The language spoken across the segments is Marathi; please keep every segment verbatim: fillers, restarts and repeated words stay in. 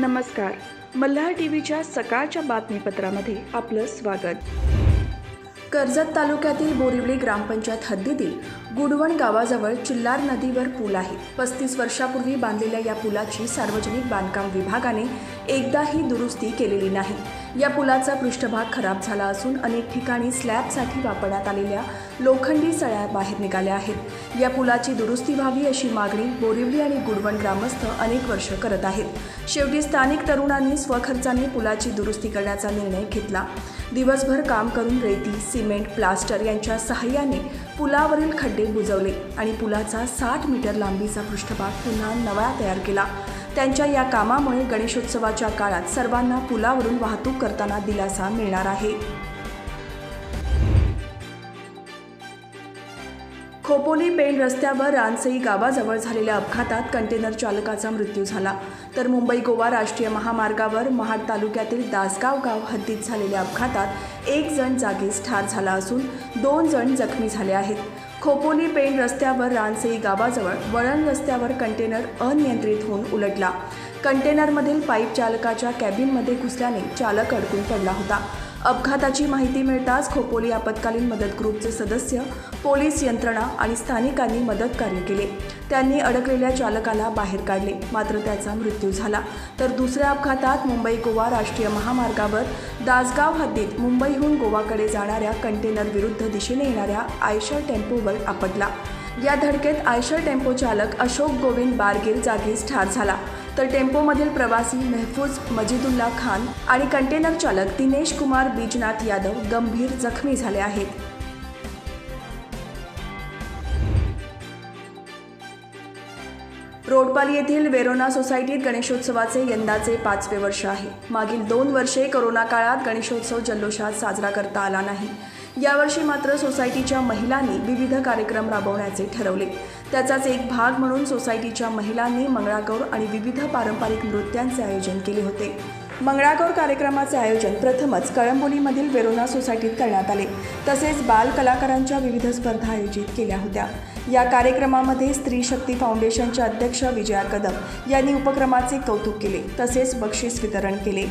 नमस्कार. मल्हार टीव्हीच्या सकाळच्या बातमीपत्रामध्ये आपलं स्वागत. कर्जत तालुक्यातील बोरिवली ग्रामपंचायत हद्दीतील गुडवण गावाजवळ चिल्लार नदीवर पूल आहे. पस्तीस वर्षापूर्वी बांधलेल्या या पुलाची सार्वजनिक बांधकाम विभागाने एकदाही दुरुस्ती केलेली नाही. या पुलाचा पृष्ठभाग खराब झाला असून अनेक ठिकाणी स्लॅबसाठी वापरण्यात आलेल्या लोखंडी सळ्या बाहेर निघाल्या आहेत. या पुलाची दुरुस्ती व्हावी अशी मागणी बोरिवली आणि गुडवण ग्रामस्थ अनेक वर्ष करत आहेत. शेवटी स्थानिक तरुणांनी स्वखर्चाने पुलाची दुरुस्ती करण्याचा निर्णय घेतला. दिवसभर काम करून रेती, सिमेंट, प्लास्टर यांच्या सहाय्याने पुलावरील खड्डे बुजवले आणि पुलाचा साठ मीटर लांबीचा पृष्ठभाग पुन्हा नवा तयार केला. त्यांच्या या कामामुळे गणेशोत्सवाच्या काळात सर्वांना पुलावरून वाहतूक करताना दिलासा मिळणार आहे. खोपोली पेण रस्त्यावर रानसई गावाजवळ झालेल्या अपघातात कंटेनर चालकाचा मृत्यू झाला. तर मुंबई गोवा राष्ट्रीय महामार्गावर महाड तालुक्यातील दासगाव गाव हद्दीत झालेल्या अपघातात एक जण जागीच ठार झाला असून दोन जण जखमी झाले आहेत. खोपोली पेण रस्त्यावर रानसई गावाजवळ वळण रस्त्यावर कंटेनर अनियंत्रित होऊन उलटला. कंटेनरमधील पाईप चालकाच्या कॅबिनमध्ये घुसल्याने चालक अडकून पडला होता. अपघाताची माहिती मिळताच खोपोली आपत्कालीन मदत ग्रुपचे सदस्य, पोलीस यंत्रणा आणि स्थानिकांनी मदतकार्य केले. त्यांनी अडकलेल्या चालकाला बाहेर काढले, मात्र त्याचा मृत्यू झाला. तर दुसऱ्या अपघातात मुंबई गोवा राष्ट्रीय महामार्गावर दासगाव हद्दीत मुंबईहून गोवाकडे जाणाऱ्या कंटेनर विरुद्ध दिशेने येणाऱ्या आयशर टेम्पोवर आपटला. या धडकेत आयशर टेम्पो चालक अशोक गोविंद बारगीर जागीच ठार झाला. तर टेम्पोमधील प्रवासी मेहफूज मजिदुल्ला खान आणि कंटेनर चालक दिनेश कुमार बीजनाथ यादव गंभीर जखमी झाले आहेत. रोडपाली येथील वेरोना सोसायटीत गणेशोत्सवाचे यंदाचे पाचवे वर्ष आहे. मागील दोन वर्षे कोरोना काळात गणेशोत्सव जल्लोषात साजरा करता आला नाही. यावर्षी मात्र सोसायटीच्या महिलांनी विविध कार्यक्रम राबवण्याचे ठरवले. त्याचाच एक भाग म्हणून सोसायटीच्या महिलांनी मंगळागौर आणि विविध पारंपरिक नृत्यांचे आयोजन केले होते. मंगळागौर कार्यक्रमाचे आयोजन प्रथमच कळंबोलीमधील वेरोना सोसायटीत करण्यात आले. तसेच बाल कलाकारांच्या विविध स्पर्धा आयोजित केल्या होत्या. या कार्यक्रमामध्ये स्त्री शक्ती फाउंडेशनच्या अध्यक्ष विजया कदम यांनी उपक्रमाचे कौतुक केले, तसेच बक्षीस वितरण केले.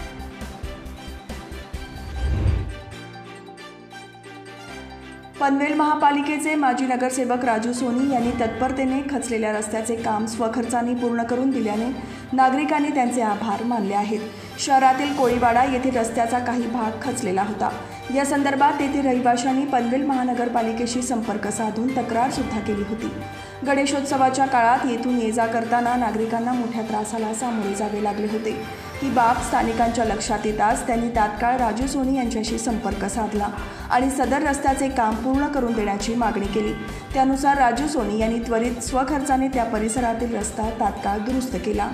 पनवेल महापालिकेचे माजी नगरसेवक राजू सोनी यांनी तत्परतेने खचलेल्या रस्त्याचे काम स्वखर्चाने पूर्ण करून दिल्याने नागरिकांनी त्यांचे आभार मानले आहेत. शहरातील कोळीवाडा येथील रस्त्याचा काही भाग खचलेला होता. या संदर्भात तेथील रहिवाशांनी पनवेल महानगरपालिकेशी संपर्क साधून तक्रार सुद्धा केली होती. गणेशोत्सवाच्या काळात येथून ये जा करताना नागरिकांना मोठ्या त्रासाला सामोरे जावे लागले होते. ही बाब स्थानिकांच्या लक्षात येताच त्यांनी तात्काळ राजू सोनी यांच्याशी संपर्क साधला आणि सदर रस्त्याचे काम पूर्ण करून देण्याची मागणी केली. त्यानुसार राजू सोनी यांनी त्वरित स्वखर्चाने त्या परिसरातील रस्ता तात्काळ दुरुस्त केला.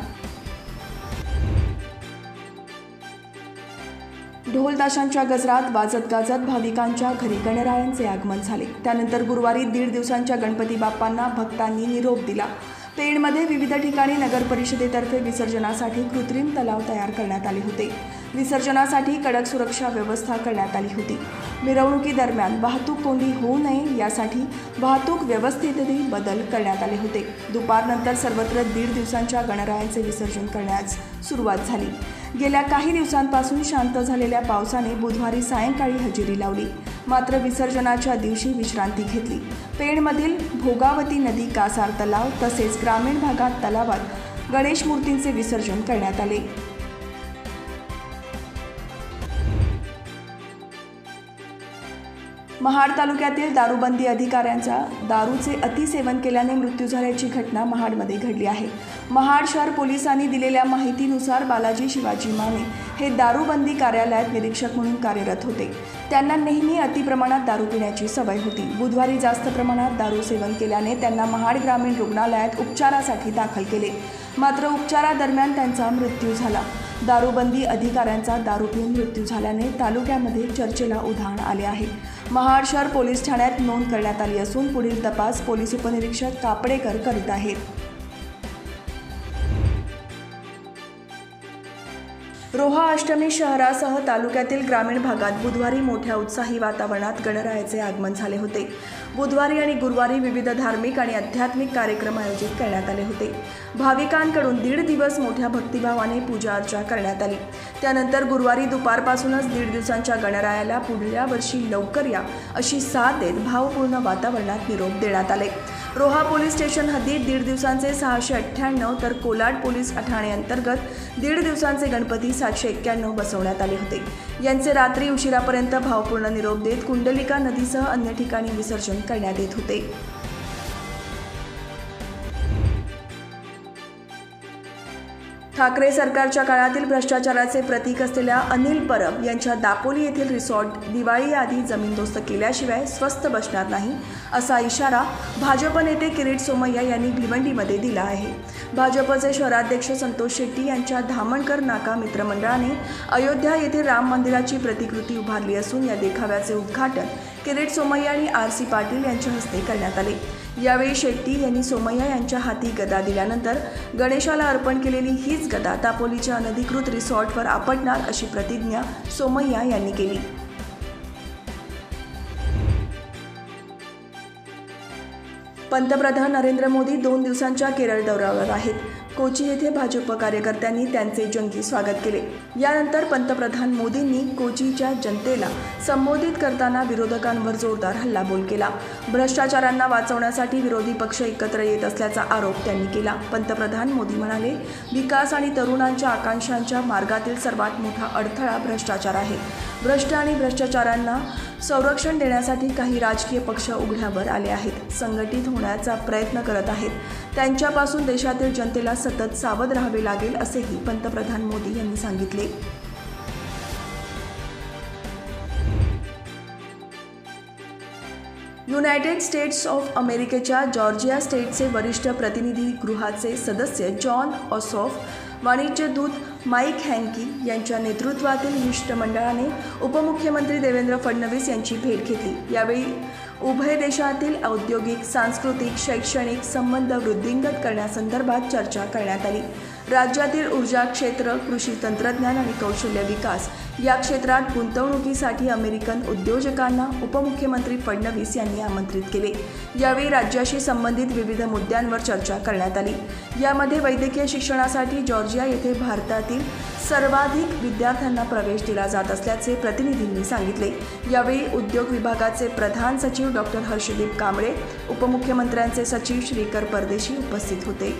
ढोल ताशांच्या गजरात वाजत गाजत भाविकांच्या घरी गणरायांचे आगमन झाले. त्यानंतर गुरुवारी दीड दिवसांच्या गणपती बाप्पांना भक्तांनी निरोप दिला. पेणमध्ये विविध ठिकाणी नगर परिषदेतर्फे विसर्जनासाठी कृत्रिम तलाव तयार करण्यात आले होते. विसर्जनासाठी कडक सुरक्षा व्यवस्था करण्यात आली होती. मिरवणुकीदरम्यान वाहतूक कोंडी होऊ नये यासाठी वाहतूक व्यवस्थेतही बदल करण्यात आले होते. दुपारनंतर सर्वत्र दीड दिवसांच्या गणरायांचे विसर्जन करण्यास सुरुवात झाली. गेल्या काही दिवसांपासून शांत झालेल्या पावसाने बुधवारी सायंकाळी हजेरी लावली, मात्र विसर्जनाच्या दिवशी विश्रांती घेतली. पेणमधील भोगावती नदी कासार तलाव तसेच ग्रामीण भागात तलावात गणेश मूर्तींचे विसर्जन करण्यात आले. महाड तालुक्यातील दारूबंदी अधिकाऱ्यांचा दारूचे अतिसेवन केल्याने मृत्यू झाल्याची घटना महाडमध्ये घडली आहे. महाड शहर पोलिसांनी दिलेल्या माहितीनुसार बालाजी शिवाजी माने हे दारूबंदी कार्यालयात निरीक्षक म्हणून कार्यरत होते. त्यांना नेहमी अतिप्रमाणात दारू पिण्याची सवय होती. बुधवारी जास्त प्रमाणात दारू सेवन केल्याने त्यांना महाड ग्रामीण रुग्णालयात उपचारासाठी दाखल केले, मात्र उपचारादरम्यान त्यांचा मृत्यू झाला. दारूबंदी अधिकाऱ्यांचा दारू पिऊन मृत्यू झाल्याने तालुक्यामध्ये चर्चेला उधाण आले आहे. महाड शहर पोलीस ठाण्यात नोंद करण्यात आली असून पुढील तपास पोलीस उपनिरीक्षक कापडेकर करीत आहेत. रोहा अष्टमी शहरासह तालुक्यातील ग्रामीण भागात बुधवारी मोठ्या उत्साही वातावरणात गणरायाचे आगमन झाले होते। बुधवारी आणि गुरुवारी विविध धार्मिक आणि आध्यात्मिक कार्यक्रम आयोजित करण्यात आले होते। भाविकांकडून दीड दिवस मोठ्या भक्तिभावाने पूजा अर्चा करण्यात आली। त्यानंतर गुरुवारी दुपारपासूनच दीड दिवसांच्या गणरायाला पुढल्या वर्षी लवकर या अशी साथ देत भावपूर्ण वातावरणात निरोप देण्यात आले। रोहा पोलीस स्टेशन हद्दीत दीड दिवसांचे सहाशे अठ्ठ्याण्णव तर कोलाड पोलीस ठाणे अंतर्गत दीड दिवसांचे गणपती सातशे एक्क्याण्णव बसवण्यात आले होते। यांचे रात्री उशिरापर्यंत भावपूर्ण निरोप देत कुंडलिका नदीसह अन्य ठिकाणी विसर्जन करण्यात येत होते। ठाकरे सरकारच्या काळातील भ्रष्टाचाराचे प्रतीक असलेल्या अनिल परब यांच्या दापोली येथील रिसॉर्ट दिवाळीआधी जमीनदोस्त केल्याशिवाय स्वस्थ बसणार नाही असा इशारा भाजप नेते किरीट सोमय्या यांनी भिवंडीमध्ये दिला आहे। भाजपचे शहराध्यक्ष संतोष शेट्टी यांच्या धामणकर नाका मित्रमंडळाने अयोध्या येथे राम मंदिराची प्रतिकृती उभारली असून या देखाव्याचे उद्घाटन किरीट सोमय्या आणि आर सी पाटील यांच्या हस्ते करण्यात आले। यावेळी शेट्टी यांनी सोमय्या यांच्या हाती गदा दिल्यानंतर गणेशाला अर्पण केलेली हीच गदा दापोलीच्या अनधिकृत रिसॉर्टवर आपटणार अशी प्रतिज्ञा सोमय्या यांनी केली। पंतप्रधान नरेंद्र मोदी दोन दिवसांच्या केरळ दौऱ्यावर आहेत। कोची येथे भाजप कार्यकर्त्यांनी त्यांचे जंगी स्वागत केले। यानंतर पंतप्रधान मोदींनी कोचीच्या जनतेला संबोधित करताना विरोधकांवर जोरदार हल्लाबोल केला। भ्रष्टाचारांना वाचवण्यासाठी विरोधी पक्ष एकत्र येत असल्याचा आरोप त्यांनी केला। पंतप्रधान मोदी म्हणाले, विकास आणि तरुणांच्या आकांक्षांच्या मार्गातील सर्वात मोठा अडथळा भ्रष्टाचार आहे। भ्रष्ट आणि भ्रष्टाचारांना संरक्षण देण्यासाठी काही राजकीय पक्ष उघड्यावर आले आहेत, संघटित होण्याचा प्रयत्न करत आहेत। त्यांच्यापासून देशातील जनतेला सतत सावध राहावे लागेल असेही पंतप्रधान मोदी यांनी सांगितले। युनायटेड स्टेट्स ऑफ अमेरिकेच्या जॉर्जिया स्टेटचे वरिष्ठ प्रतिनिधी गृहाचे सदस्य जॉन ऑसॉफ, वाणिज्य दूत माईक हॅन्की यांच्या नेतृत्वातील शिष्टमंडळाने उपमुख्यमंत्री देवेंद्र फडणवीस यांची भेट घेतली। यावेळी उभय देशातील औद्योगिक, सांस्कृतिक, शैक्षणिक संबंध वृद्धिंगत करण्यासंदर्भात चर्चा करण्यात आली। राज्यातील ऊर्जा क्षेत्र, कृषी तंत्रज्ञान आणि कौशल्य विकास या क्षेत्रात गुंतवणुकीसाठी अमेरिकन उद्योजकांना उपमुख्यमंत्री फडणवीस यांनी आमंत्रित केले। यावेळी राज्याशी संबंधित विविध मुद्द्यांवर चर्चा करण्यात आली। यामध्ये वैद्यकीय शिक्षणासाठी जॉर्जिया येथे भारतातील सर्वाधिक विद्यार्थ्यांना प्रवेश दिला जात असल्याचे प्रतिनिधींनी सांगितले। यावेळी उद्योग विभागाचे प्रधान सचिव डॉक्टर हर्षदीप कांबळे, उपमुख्यमंत्र्यांचे सचिव श्रीकर परदेशी उपस्थित होते।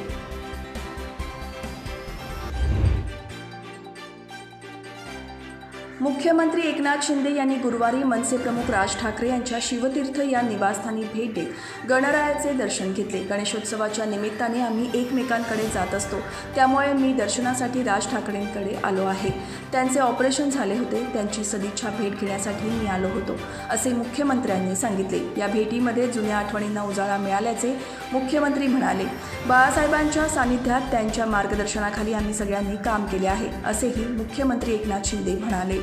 मुख्यमंत्री एकनाथ शिंदे यांनी गुरुवारी मनसे प्रमुख राज ठाकरे यांच्या शिवतीर्थ या निवासस्थानी भेट देत गणरायाचे दर्शन घेतले। गणेशोत्सवाच्या निमित्ताने आम्ही एकमेकांकडे जात असतो, त्यामुळे मी दर्शनासाठी राज ठाकरेंकडे आलो आहे। त्यांचे ऑपरेशन झाले होते, त्यांची सदिच्छा भेट घेण्यासाठी मी आलो होतो असे मुख्यमंत्र्यांनी सांगितले। या भेटीमध्ये जुन्या आठवणींना उजाळा मिळाल्याचे मुख्यमंत्री म्हणाले। बाळासाहेबांच्या सानिध्यात त्यांच्या मार्गदर्शनाखाली आम्ही सगळ्यांनी काम केले आहे असेही मुख्यमंत्री एकनाथ शिंदे म्हणाले।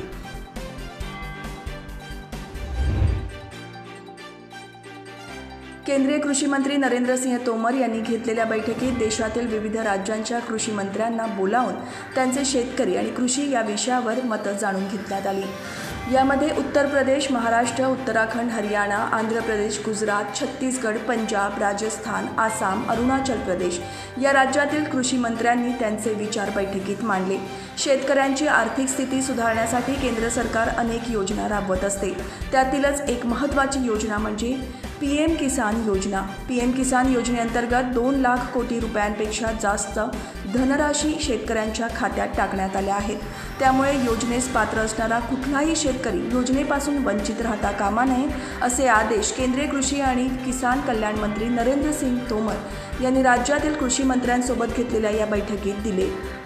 केंद्रीय कृषी मंत्री नरेंद्र सिंह तोमर यांनी घेतलेल्या बैठकीत देशातील विविध राज्यांच्या कृषी मंत्र्यांना बोलावून त्यांचे शेतकरी आणि कृषी या विषयावर मतं जाणून घेण्यात आली। यामध्ये उत्तर प्रदेश, महाराष्ट्र, उत्तराखंड, हरियाणा, आंध्र प्रदेश, गुजरात, छत्तीसगड, पंजाब, राजस्थान, आसाम, अरुणाचल प्रदेश या राज्यातील कृषी मंत्र्यांनी त्यांचे विचार बैठकीत मांडले। शेतकऱ्यांची आर्थिक स्थिती सुधारण्यासाठी केंद्र सरकार अनेक योजना राबवत असते, त्यातीलच एक महत्त्वाची योजना म्हणजे पी एम किसान योजना। पी एम किसान योजनेअंतर्गत दोन लाख कोटी रुपयांपेक्षा जास्त धनराशी शेतकऱ्यांच्या खात्यात टाकण्यात आल्या आहेत। त्यामुळे योजनेस पात्र असणारा कुठलाही शेतकरी योजनेपासून वंचित राहता कामा नये असे आदेश केंद्रीय कृषी आणि किसान कल्याण मंत्री नरेंद्र सिंग तोमर यांनी राज्यातील कृषी मंत्र्यांसोबत घेतलेल्या या बैठकीत दिले।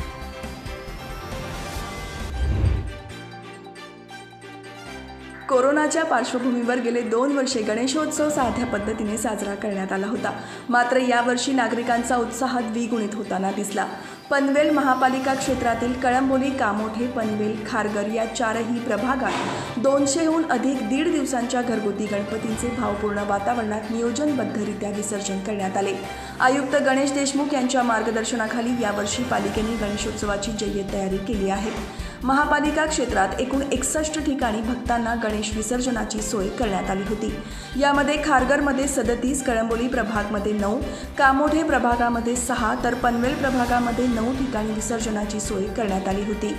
कोरोनाच्या पार्श्वभूमीवर गेले दोन वर्षे गणेशोत्सव साध्या पद्धतीने साजरा करण्यात आला होता, मात्र यावर्षी नागरिकांचा उत्साह द्विगुणित होताना दिसला। पनवेल महापालिका क्षेत्रातील कळंबोली, कामोठे, पनवेल, खारघर या चारही प्रभागात दोनशेहून अधिक दीड दिवसांच्या घरगुती गणपतींचे भावपूर्ण वातावरणात नियोजनबद्धरित्या विसर्जन करण्यात आले। आयुक्त गणेश देशमुख यांच्या मार्गदर्शनाखाली यावर्षी पालिकेने गणेशोत्सवाची जय्यत तयारी केली आहे। महापालिका क्षेत्रात एकूण एकसष्ट ठिकाणी भक्तांना गणेश विसर्जनाची सोय करण्यात आली होती। यामध्ये खारघरमध्ये सदतीस, कळंबोली प्रभागमध्ये नऊ, कामोठे प्रभागामध्ये सहा तर पनवेल प्रभागामध्ये नऊ ठिकाणी विसर्जनाची सोय करण्यात आली होती।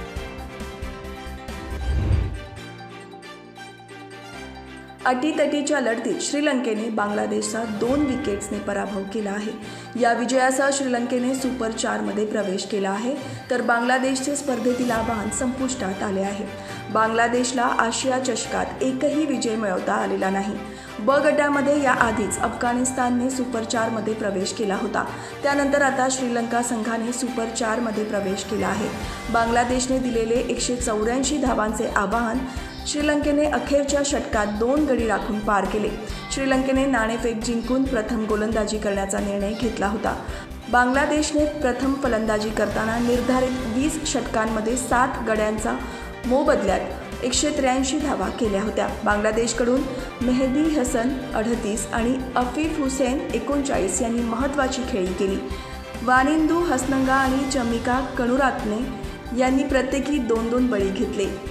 अटीतटीच्या लढतीत श्रीलंकेने बांगलादेशचा दोन विकेट्सने पराभव केला आहे। या विजयासह श्रीलंकेने सुपर चारमध्ये प्रवेश केला आहे, तर बांगलादेशचे स्पर्धेतील आव्हान संपुष्टात आले आहे। बांगलादेशला आशिया चषकात एकही विजय मिळवता आलेला नाही। ब गटामध्ये याआधीच अफगाणिस्तानने सुपर चारमध्ये प्रवेश केला होता, त्यानंतर आता श्रीलंका संघाने सुपर चारमध्ये प्रवेश केला आहे। बांगलादेशने दिलेले एकशे चौऱ्याऐंशी धावांचे आव्हान श्रीलंकेने अखेरच्या षटकात दोन गडी राखून पार केले। श्रीलंकेने नाणेफेक जिंकून प्रथम गोलंदाजी करण्याचा निर्णय घेतला होता। बांगलादेशने प्रथम फलंदाजी करताना निर्धारित वीस षटकांमध्ये सात गड्यांचा मोबदल्यात एकशे त्र्याऐंशी धावा केल्या होत्या। बांगलादेशकडून मेहदी हसन अडतीस आणि अफीफ हुसेन एकोणचाळीस यांनी महत्त्वाची खेळी केली। वानिंदू हसनंगा आणि चमिका कनुरात्ने यांनी प्रत्येकी दोन दोन बळी घेतले।